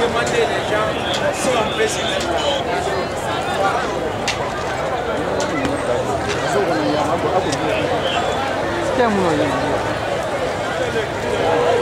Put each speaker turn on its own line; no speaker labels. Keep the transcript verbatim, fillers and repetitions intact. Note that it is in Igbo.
demander les gens si on peut se mettre là.
Stiamo noi.